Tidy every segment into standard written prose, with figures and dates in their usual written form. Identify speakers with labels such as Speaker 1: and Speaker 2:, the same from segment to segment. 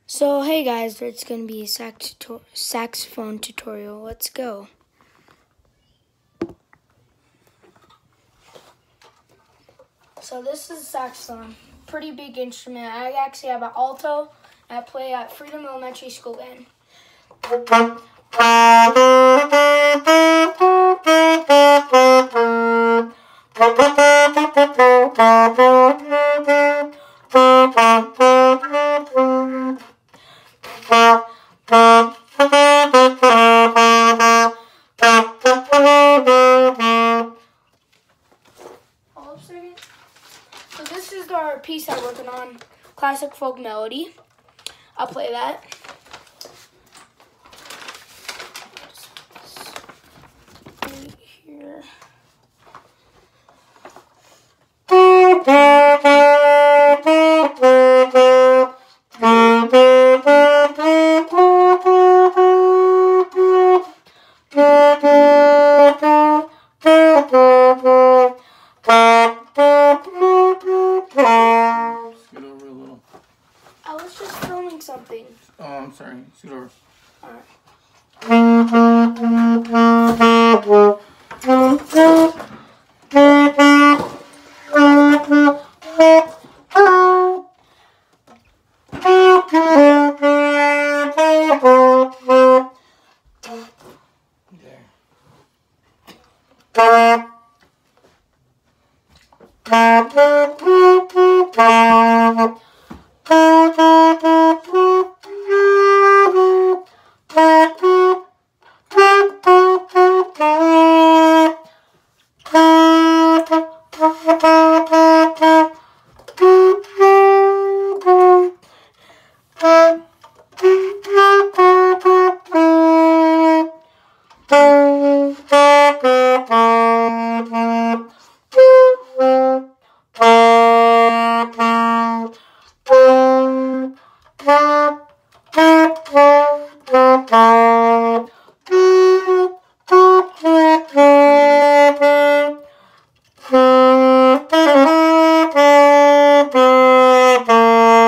Speaker 1: So hey guys, it's going to be a saxophone tutorial. Let's go. So this is a saxophone, pretty big instrument. I actually have an alto and I play at Freedom Elementary School band. So this is our piece I'm working on, classic folk melody. I'll play that. Right here. I was just filming something.
Speaker 2: Oh, I'm sorry. Scoot over.
Speaker 1: Alright.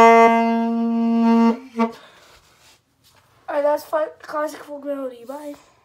Speaker 1: Alright, that's classic folk melody. Bye.